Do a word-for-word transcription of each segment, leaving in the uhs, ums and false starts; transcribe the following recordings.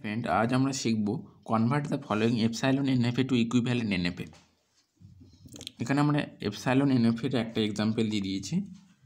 Friend, আজ আমরা শিখব convert the following epsilon NFA to equivalent NFA. এখানে আমরা এপসাইলন এনএফএর একটা এক্সাম্পল দিয়ে দিয়েছি।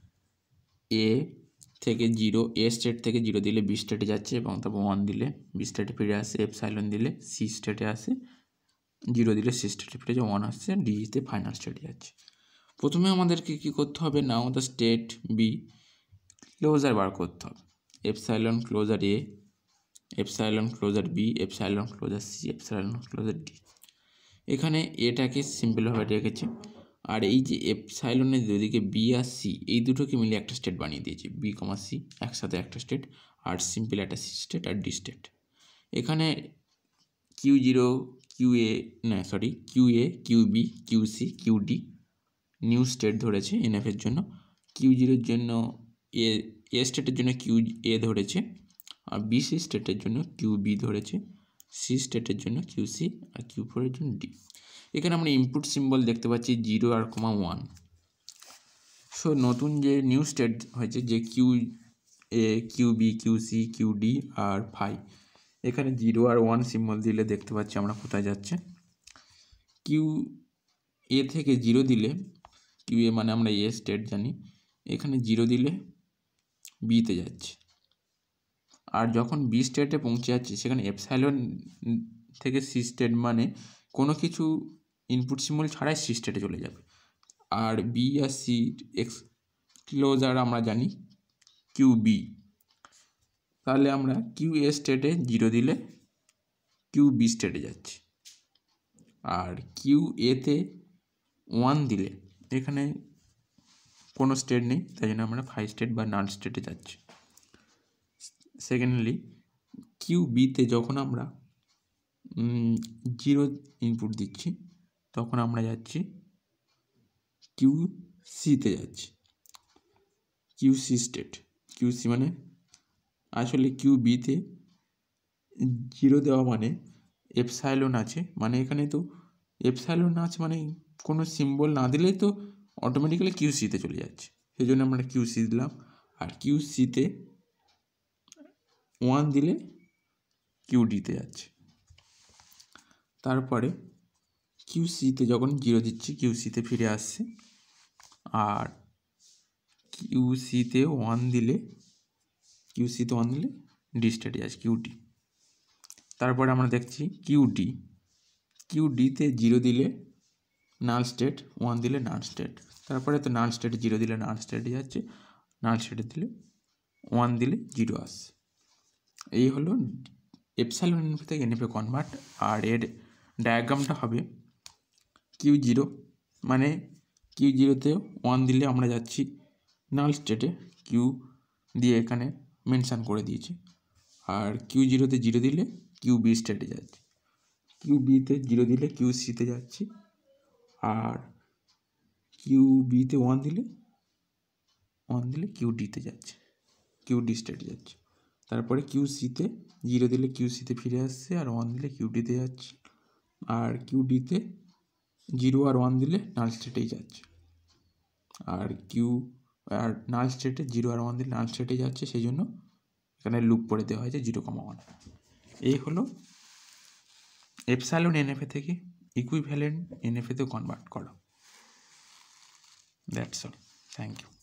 এ থেকে জিরো, এ স্টেট থেকে জিরো দিলে বি স্টেটে যাচ্ছে এবং তারপর ওয়ান দিলে বি স্টেটে ফিরে আসে, এপসাইলন দিলে সি স্টেটে আসে, জিরো দিলে সি স্টেটে ফিরে যায়, ওয়ান আসছে ডিতে ফাইনাল স্টেটে যাচ্ছে। প্রথমে আমাদেরকে কী করতে হবে, now the state B closure বার করতে হবে। Epsilon closure A, epsilon closure B, epsilon closure C, epsilon closure D. এখানে এটাকে সিম্পলভাবে রেখেছি, আর এই যে এপসাইলনের দুদিকে বি আর সি এই দুটোকে মিলে একটা স্টেট বানিয়ে দিয়েছি, বি কমা সি একসাথে একটা স্টেট, আর সিম্পল একটা সি স্টেট আর ডি স্টেট। এখানে কিউ জিরো, কিউ এ না sorry Q A, Q B, Q C, Q D new state ধরেছে এনএফের জন্য। কিউ জিরোর জন্য এ এ স্টেটের জন্য কিউ এ ধরেছে, আর বি সি স্টেটের জন্য কিউ বি ধরেছে, সি স্টেটের জন্য কিউ সি, আর কিউ ফোরের জন্য ডি। এখানে আমরা ইনপুট সিম্বল দেখতে পাচ্ছি জিরো আর কমা ওয়ান। সো নতুন যে নিউ স্টেট হয়েছে যে Q A, Q B, Q C, Q D আর ফাই, এখানে জিরো আর ওয়ান সিম্বল দিলে দেখতে পাচ্ছি আমরা কোথায় যাচ্ছে। কিউ এ থেকে জিরো দিলে, কিউ এ মানে আমরা এ স্টেট জানি, এখানে জিরো দিলে বিতে যাচ্ছে। আর যখন বি স্টেটে পৌঁছে যাচ্ছে সেখানে এপসাইলন থেকে সি স্টেট মানে কোনো কিছু ইনপুট সিম্বল ছাড়াই সি স্টেটে চলে যাবে। আর বি আর সি এক্স ক্লোজার আমরা জানি কিউ বি, তাহলে আমরা কিউ এ স্টেটে জিরো দিলে কিউ বি স্টেটে যাচ্ছে, আর কিউ এতে ওয়ান দিলে এখানে কোনো স্টেট নেই, তাই জন্য আমরা ফাইভ স্টেট বা নাল স্টেটে যাচ্ছি। সেকেন্ডলি কিউ বিতে যখন আমরা জিরো ইনপুট দিচ্ছি তখন আমরা যাচ্ছি কিউ সিতে যাচ্ছি, Q C state. Q C মানে আসলে কিউ বিতে জিরো দেওয়া মানে এপসাইলন আছে, মানে এখানে তো এপসাইলন আছে মানে কোনো সিম্বল না দিলেই তো অটোমেটিক্যালি কিউ সিতে চলে যাচ্ছে, সেই জন্য আমরা কিউ সি দিলাম। আর কিউ সিতে ওয়ান দিলে কিউ ডিতে যাচ্ছে। তারপরে কিউ সিতে যখন জিরো দিচ্ছি কিউ সিতে ফিরে আসছে, আর কিউ সিতে ওয়ান দিলে কিউ সিতে ওয়ান দিলে ডি স্টেটে যাচ্ছে, কিউ ডি। তারপরে আমরা দেখছি কিউ ডি, কিউ ডিতে জিরো দিলে নাল স্টেট, ওয়ান দিলে নাল স্টেট। তারপরে তো নাল স্টেটে জিরো দিলে নাল স্টেটে যাচ্ছে, নাল স্টেটে দিলে ওয়ান দিলে জিরো আসছে। এই হলো এপসাইলন এনএফএ থেকে এনএফএ কনভার্ট। আর এর ডায়াগ্রামটা হবে কিউ জিরো মানে কিউ জিরোতে ওয়ান দিলে আমরা যাচ্ছি নাল স্টেটে, কিউ দিয়ে এখানে মেনশান করে দিয়েছি। আর কিউ জিরোতে জিরো দিলে কিউ বি স্টেটে যাচ্ছি, কিউ বিতে জিরো দিলে কিউ সিতে যাচ্ছি, আর কিউ বিতে ওয়ান দিলে ওয়ান দিলে কিউ ডিতে যাচ্ছে, কিউ ডি স্টেটে যাচ্ছে। তারপরে কিউ সিতে জিরো দিলে কিউ সিতে ফিরে আসছে, আর ওয়ান দিলে কিউ ডিতে যাচ্ছে, আর কিউ ডিতে জিরো আর ওয়ান দিলে নাল স্টেটেই যাচ্ছে, আর কিউ আর নাল স্টেটে জিরো আর ওয়ান দিলে নাল স্টেটে যাচ্ছে, সেই জন্য এখানে লুপ করে দেওয়া হয়েছে জিরো কমা ওয়ান। এই হলো এপসাইলন এনএফএ থেকে ইকুইভ্যালেন্ট এনএফএতে কনভার্ট করা। That's all, thank you.